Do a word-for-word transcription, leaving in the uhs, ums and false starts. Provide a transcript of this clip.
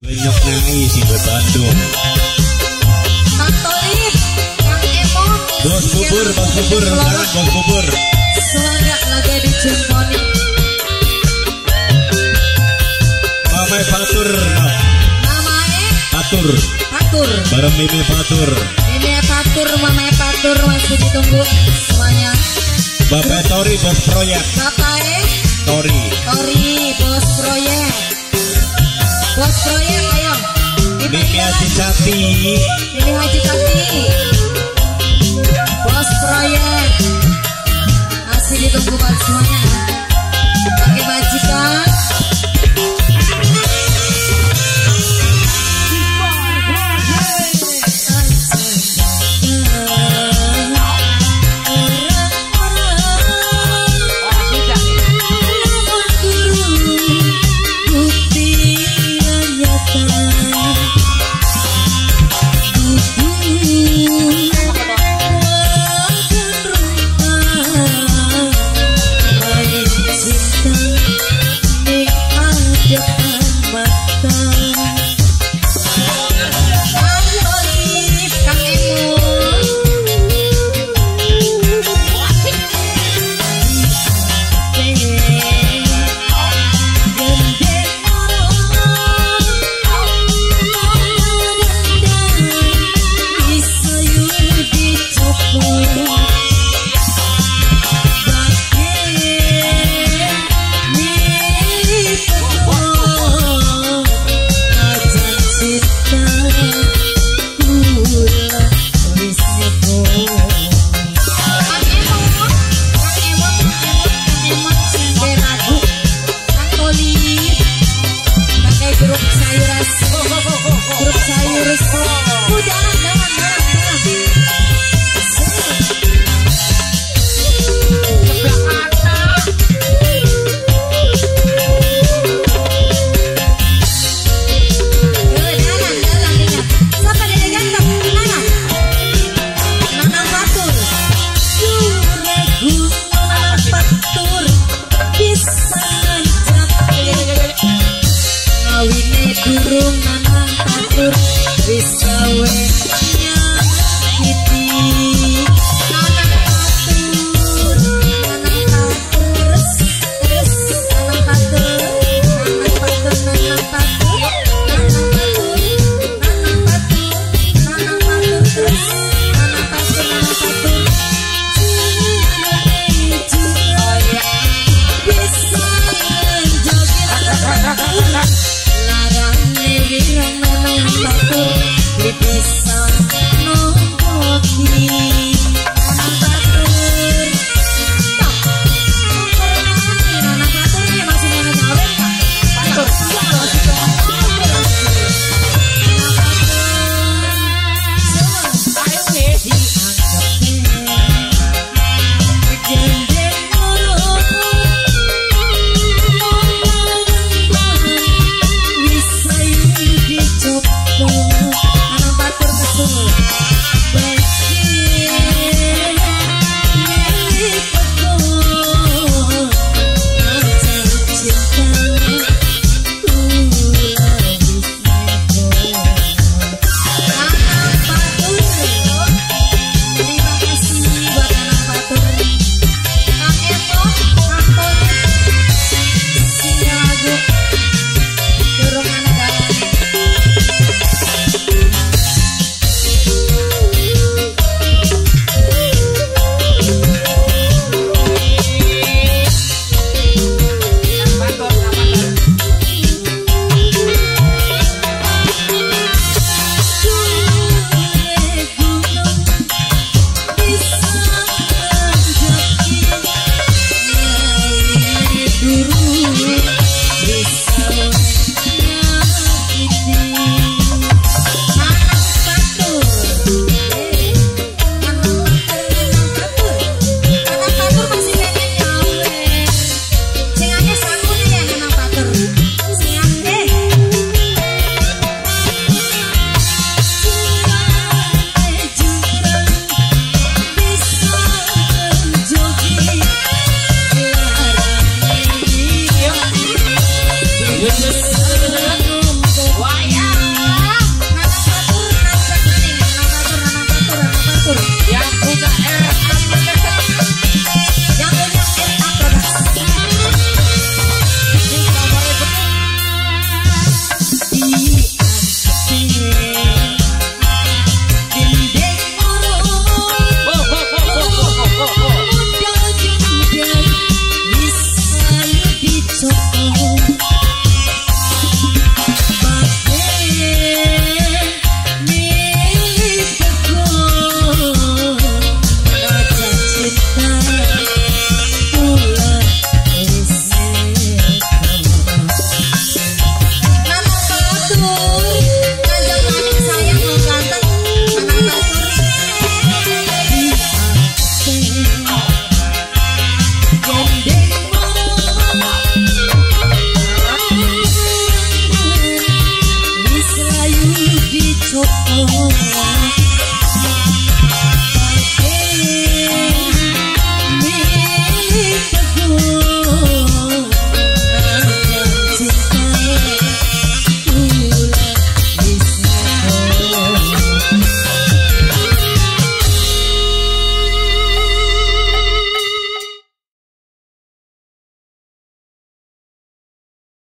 Banyak nangis si Bandung. Kang Toib, Kang Emo, Bos bubur, bos bubur, jangan bos bubur. Suara lagi dijemponi. Mamai Fatur, Namanya Fatur, Fatur. bareng Mimi Fatur. Mimi Fatur, Mama Fatur masih ditunggu semuanya. Bapak Tori, bos proyek. Bapak E, Tori. Tori, bos proyek. Bos proyek, ayo. Mimi Haji Cati. Mimi Haji Cati. Bos proyek. Masih ditunggu buat semuanya. Pakai majikan. Durung nanang Fatur wis gawe nyakiti nanang Fatur nanang Fatur terus nanang Fatur nanang Fatur nanang Fatur nanang Fatur nanang Fatur nanang Fatur terus nanang Fatur nanang Fatur bisa menjoget larang wirang nanang Fatur dipisah soto